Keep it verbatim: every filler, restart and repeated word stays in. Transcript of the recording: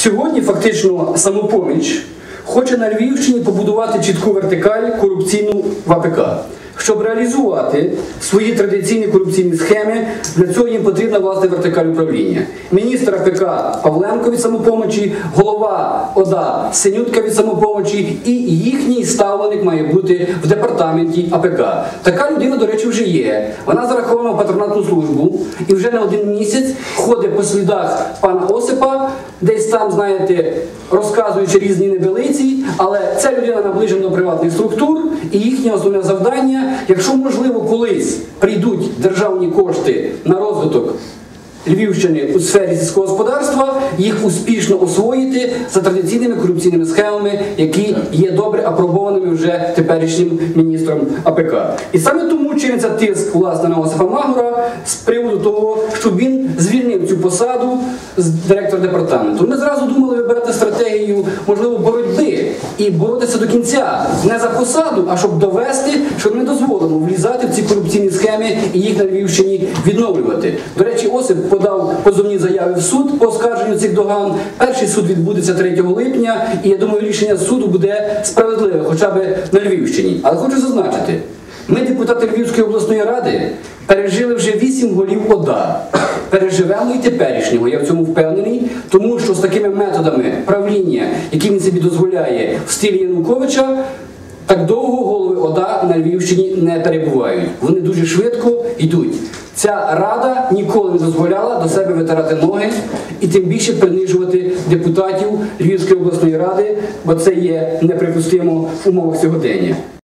Сьогодні фактично «Самопоміч» хоче на Львівщині побудувати чітку вертикаль корупційну в А Пе Ка. Щоб реалізувати свої традиційні корупційні схеми, для цього їм потрібна власне вертикаль управління. Міністр А Пе Ка Павленко від «Самопомочі», голова О Д А Синютка від «Самопомочі» і їхній ставленик має бути в департаменті А Пе Ка. Така людина, до речі, вже є. Вона зарахована в патронатну службу і вже не один місяць ходить по слідах пана Осипа, десь там, знаєте, розказуючи різні небелиці, але ця людина наближена до приватних структур, і їхнє основне завдання, якщо, можливо, колись прийдуть державні кошти на розвиток Львівщини у сфері сільського господарства, їх успішно освоїти за традиційними корупційними схемами, які є добре апробованими вже теперішнім міністром А Пе Ка. І саме тому чиниться тиск, власне, на Осипа Магура з приводу того, щоб він звільнив цю посаду з директора департаменту. Ми зразу думали вибирати стратегію, можливо, боротьби і боротися до кінця. Не за посаду, а щоб довести, що ми дозволимо влізати в ці корупційні схеми і їх на Львівщині відновлювати. До речі, Осип подав позовні заяви в суд по оскарженню цих доган. Перший суд відбудеться третього липня, і я думаю, рішення суду буде справедливе, хоча б на Львівщині. Але хочу зазначити, ми, депутати Львівської обласної ради, пережили вже вісім голів О Д А. Переживемо і теперішнього, я в цьому впевнений, тому що з такими методами правління, які він собі дозволяє в стилі Януковича, так довго голови О Д А на Львівщині не перебувають. Вони дуже швидко йдуть. Ця рада ніколи не дозволяла до себе витирати ноги і тим більше принижувати депутатів Львівської обласної ради, бо це є неприпустимо в умовах сьогодення.